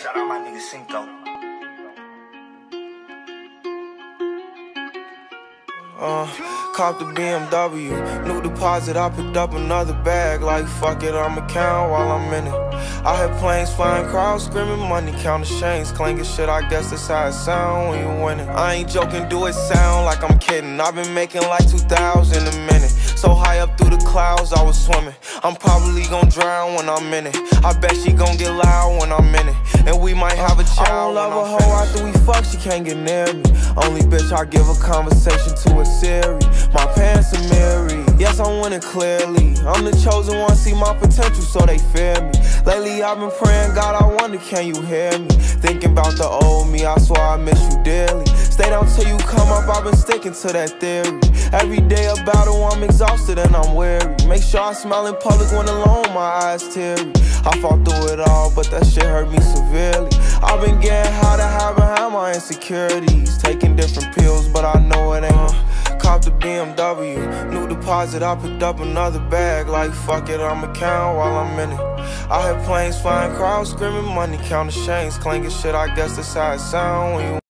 Shout out my nigga Cinco. Copped the BMW, new deposit, I picked up another bag. Like fuck it, I'ma count while I'm in it. I hear planes flying, crowds screaming, money counting chains clanking shit. I guess that's how it sound when you winning. I ain't joking, do it sound like I'm kidding. I've been making like 2,000 a minute. So high up through the clouds, I was swimming. I'm probably gon' drown when I'm in it. I bet she gon' get loud when I'm in it. And we might have a child. I don't love a hoe after we fuck, she can't get near me. Only bitch I give a conversation to a Siri. My pants are mirrored. Yes, I'm winning clearly. I'm the chosen one, see my potential, so they fear me. Lately I've been praying, God, I wonder, can you hear me? Thinking about the old me, I swear I miss you dearly. Stay down till you come up, I've been sticking to that theory. Every day a battle, I'm exhausted and I'm weary. Make sure I smile in public when alone, my eyes teary. I fought through it all, but that shit hurt me severely. I've been getting high to hide behind my insecurities. Taking different pills, but I know it ain't. Copped the BMW, new deposit, I picked up another bag. Like fuck it, I'ma count while I'm in it. I hear planes flying, crowds screaming, money counting chains clanking shit. I guess that's how it sound when you